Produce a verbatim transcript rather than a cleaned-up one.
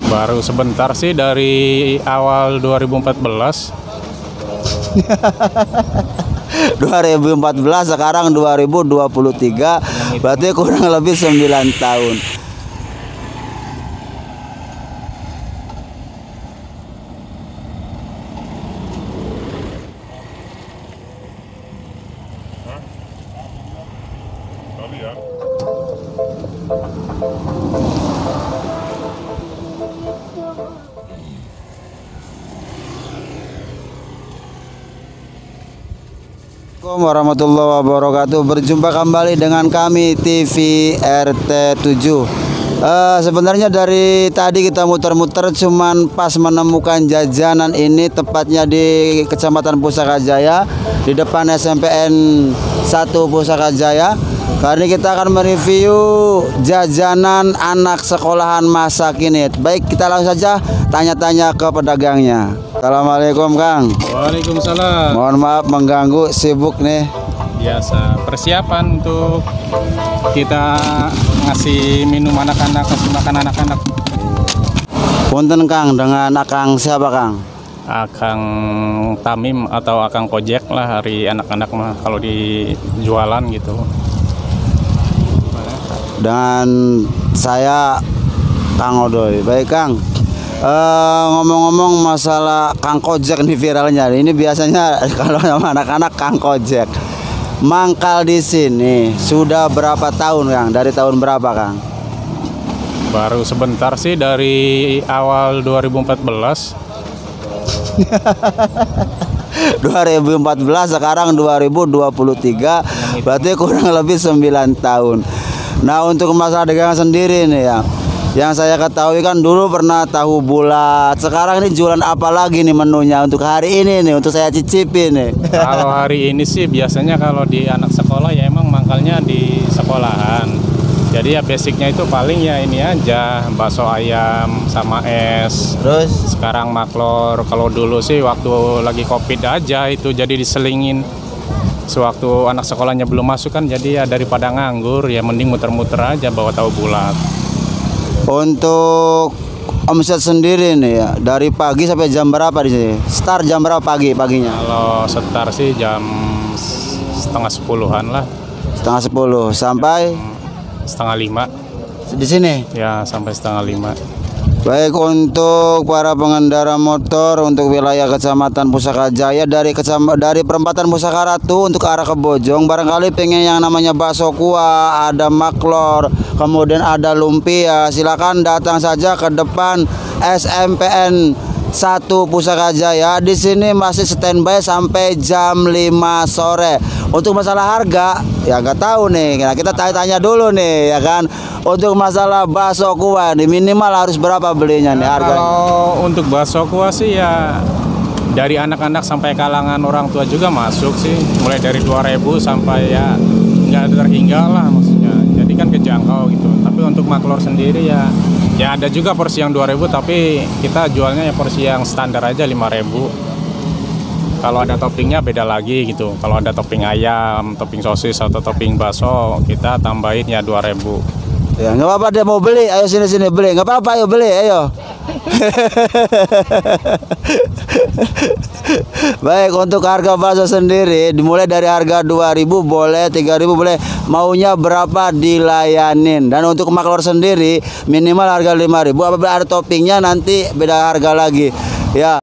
Baru sebentar sih, dari awal dua ribu empat belas. dua ribu empat belas sekarang dua ribu dua puluh tiga, berarti kurang lebih sembilan tahun. Assalamualaikum warahmatullahi wabarakatuh. Berjumpa kembali dengan kami T V R T tujuh. Uh, sebenarnya dari tadi kita muter-muter cuman pas menemukan jajanan ini, tepatnya di Kecamatan Pusaka Jaya, di depan S M P N satu Pusaka Jaya. Kali ini kita akan mereview jajanan anak sekolahan masa kini. Baik, kita langsung saja tanya-tanya ke pedagangnya. Assalamualaikum, Kang. Waalaikumsalam. Mohon maaf mengganggu, sibuk nih. Biasa persiapan untuk kita ngasih minum anak-anak, kasih makan anak-anak. Punten, Kang, dengan Akang siapa, Kang? Akang Tamim atau Akang Kojek lah hari anak-anak mah kalau di jualan gitu. Dan saya Kang Odoy. Baik, Kang. Ngomong-ngomong uh, masalah Kang Kojek nih viralnya. Ini biasanya kalau sama anak-anak Kang Kojek. Mangkal di sini sudah berapa tahun, Kang? Dari tahun berapa, Kang? Baru sebentar sih, dari awal dua ribu empat belas. dua ribu empat belas sekarang dua ribu dua puluh tiga, berarti kurang lebih sembilan tahun. Nah, untuk masalah dagangan sendiri nih ya, yang saya ketahui kan dulu pernah tahu bulat. Sekarang ini jualan apa lagi nih menunya untuk hari ini nih, untuk saya cicipin nih? Kalau hari ini sih biasanya kalau di anak sekolah ya emang mangkalnya di sekolahan. Jadi ya basicnya itu paling ya ini aja, bakso ayam sama es. Terus sekarang maklor. Kalau dulu sih waktu lagi covid aja itu jadi diselingin. Sewaktu anak sekolahnya belum masuk kan, jadi ya daripada nganggur ya mending muter-muter aja bawa tahu bulat. Untuk omset sendiri nih ya, dari pagi sampai jam berapa di sini? Start jam berapa pagi paginya? Kalau start sih jam setengah sepuluhan lah. Setengah sepuluh sampai jam setengah lima. Di sini? Ya, sampai setengah lima. Baik, untuk para pengendara motor untuk wilayah Kecamatan Pusaka Jaya, dari kecam dari perempatan Pusaka Ratu untuk arah ke Bojong, barangkali pengen yang namanya bakso kuah, ada maklor, kemudian ada lumpia, silakan datang saja ke depan S M P N satu Pusaka Jaya. Di sini masih standby sampai jam lima sore. Untuk masalah harga ya nggak tahu nih, nah, kita tanya-tanya dulu nih ya kan. Untuk masalah bakso kuah nih minimal harus berapa belinya nih harga? Kalau untuk bakso kuah sih ya dari anak-anak sampai kalangan orang tua juga masuk sih, mulai dari dua ribu sampai ya nggak terhingga lah maksudnya. Jadi kan kejangkau gitu. Tapi untuk maklor sendiri ya ya ada juga porsi yang dua ribu, tapi kita jualnya ya porsi yang standar aja lima ribu. Kalau ada toppingnya beda lagi gitu. Kalau ada topping ayam, topping sosis atau topping bakso, kita tambahin ya dua ribu. Ya nggak apa-apa, dia mau beli, ayo sini-sini beli, nggak apa-apa, ayo beli, ayo. Baik, untuk harga bakso sendiri dimulai dari harga dua ribu, boleh tiga ribu, boleh, maunya berapa dilayanin. Dan untuk maklor sendiri minimal harga lima ribu, apabila ada toppingnya nanti beda harga lagi ya.